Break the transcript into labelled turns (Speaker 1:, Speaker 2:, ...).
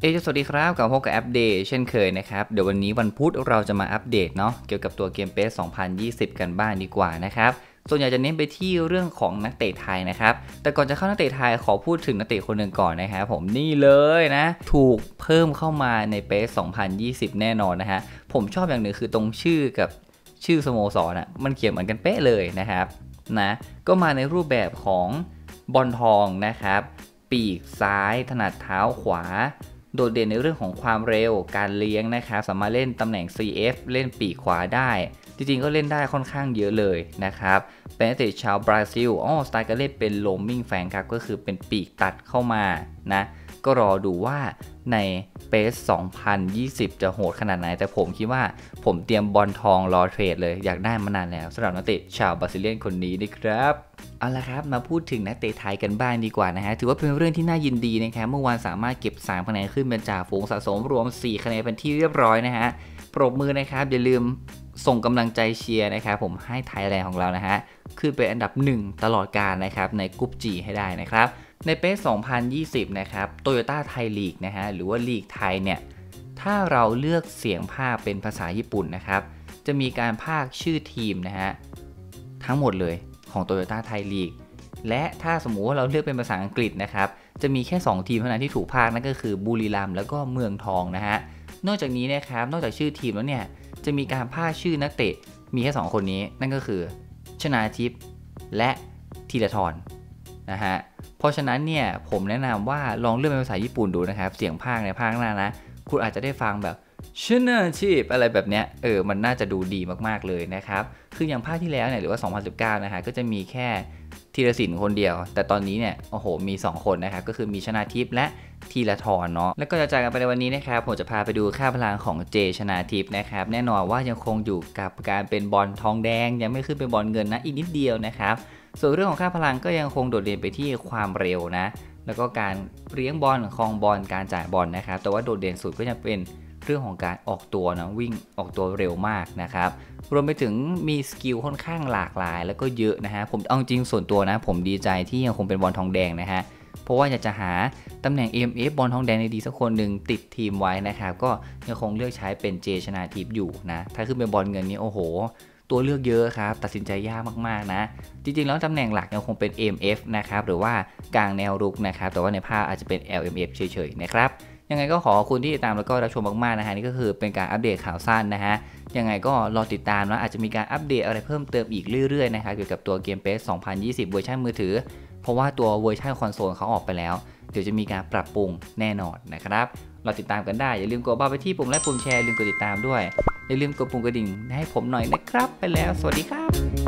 Speaker 1: สวัสดีครับกลับมาพบกับอัปเดตเช่นเคยนะครับเดี๋ยววันนี้วันพุธเราจะมาอัปเดตเนาะเกี่ยวกับตัวเกมเปส2020 กันบ้างดีกว่านะครับส่วนใหญ่จะเน้นไปที่เรื่องของนักเตะไทยนะครับแต่ก่อนจะเข้านักเตะไทยขอพูดถึงนักเตะคนหนึ่งก่อนนะครับผมนี่เลยนะถูกเพิ่มเข้ามาในเปส2020 แน่นอนนะฮะผมชอบอย่างหนึ่งคือตรงชื่อกับชื่อสโมสรอ่ะมันเขียนเหมือนกันเป๊ะเลยนะครับนะก็มาในรูปแบบของบอลทองนะครับปีกซ้ายถนัดเท้าขวาโดดเด่นในเรื่องของความเร็วการเลี้ยงนะครับสามารถเล่นตำแหน่ง CF เล่นปีกขวาได้จริงๆก็เล่นได้ค่อนข้างเยอะเลยนะครับเป็นนักเตะชาวบราซิลสไตล์การเล่นเป็นโรมมิ่งแฟงครับก็คือเป็นปีกตัดเข้ามานะก็รอดูว่าในเปส2020 จะโหดขนาดไหนแต่ผมคิดว่าผมเตรียมบอลทองรอเทรดเลยอยากได้มานานแล้วสำหรับนักเตะชาวบราซิเลียนคนนี้นะครับเอาละครับมาพูดถึงนักเตะไทยกันบ้างดีกว่านะฮะถือว่าเป็นเรื่องที่น่ายินดีนะครับเมื่อวานสามารถเก็บ3คะแนนขึ้นเป็นจ่าฝูงสะสมรวม4คะแนนเป็นที่เรียบร้อยนะฮะปรบมือนะครับอย่าลืมส่งกำลังใจเชียร์นะครับผมให้ไทยแลนด์ของเรานะฮะขึ้นเป็นอันดับ1ตลอดกาลนะครับในกรุ๊ป G ให้ได้นะครับในเปส2020 นะครับโตโยต้าไทยลีกนะฮะหรือว่าลีกไทยเนี่ยถ้าเราเลือกเสียงภาคเป็นภาษาญี่ปุ่นนะครับจะมีการภาคชื่อทีมนะฮะทั้งหมดเลยของโตโยต้าไทยลีกและถ้าสมมุติว่าเราเลือกเป็นภาษาอังกฤษนะครับจะมีแค่2ทีมเท่านั้นที่ถูกภาคนั่นก็คือบุรีรัมย์แล้วก็เมืองทองนะฮะนอกจากนี้นะครับนอกจากชื่อทีมแล้วเนี่ยจะมีการพากย์ชื่อนักเตะมีแค่2คนนี้นั่นก็คือชนาทิพย์และธีรทรนะฮะเพราะฉะนั้นเนี่ยผมแนะนำว่าลองเลือกเป็นภาษาญี่ปุ่นดูนะครับเสียงพากย์ในภาคหน้านะคุณอาจจะได้ฟังแบบชนาทิพย์อะไรแบบเนี้ยมันน่าจะดูดีมากๆเลยนะครับคืออย่างภาคที่แล้วเนี่ยหรือว่า2019นะฮะก็จะมีแค่ธีรศิลป์คนเดียวแต่ตอนนี้เนี่ยโอ้โหมี2คนนะครับก็คือมีชนาทิพย์และธีรทรเนาะแล้วก็จะจากกันไปในวันนี้นะครับผมจะพาไปดูค่าพลังของเจชนาทิพย์นะครับแน่นอนว่ายังคงอยู่กับการเป็นบอลทองแดงยังไม่ขึ้นเป็นบอลเงินนะอีกนิดเดียวนะครับส่วนเรื่องของค่าพลังก็ยังคงโดดเด่นไปที่ความเร็วนะแล้วก็การเลี้ยงบอลครองบอลการจ่ายบอลนะครับแต่ว่าโดดเด่นสุดก็จะเป็นเรื่องของการออกตัวนะวิ่งออกตัวเร็วมากนะครับรวมไปถึงมีสกิลค่อนข้างหลากหลายแล้วก็เยอะนะฮะผมเอาจริงส่วนตัวนะผมดีใจที่ยังคงเป็นบอลทองแดงนะฮะเพราะว่าอยากจะหาตำแหน่ง EMF บอลทองแดงในดีสักคนหนึ่งติดทีมไว้นะครับก็ยังคงเลือกใช้เป็นเจชนาทิพย์อยู่นะถ้าขึ้นเป็นบอลเงินนี้โอ้โหตัวเลือกเยอะครับตัดสินใจยากมากๆนะจริงๆแล้วตำแหน่งหลักยังคงเป็น EMF นะครับหรือว่ากลางแนวรุกนะครับแต่ว่าในภาพอาจจะเป็น LMF เฉยๆนะครับยังไงก็ขอบคุณที่ติดตามแล้วก็รับชมมากๆนะฮะนี่ก็คือเป็นการอัปเดตข่าวสั้นนะฮะยังไงก็รอติดตามนะอาจจะมีการอัปเดตอะไรเพิ่มเติมอีกเรื่อยๆนะครับเกี่ยวกับตัวเกมเปส2020 เวอร์ชันมือถือเพราะว่าตัวเวอร์ชันคอนโซลเขาออกไปแล้วเดี๋ยวจะมีการปรับปรุงแน่นอนนะครับเราติดตามกันได้อย่าลืมกดบ้าไปที่ปุ่มไลค์ปุ่มแชร์ลืมกดติดตามด้วยอย่าลืมกดปุ่มกระดิ่งให้ผมหน่อยนะครับไปแล้วสวัสดีครับ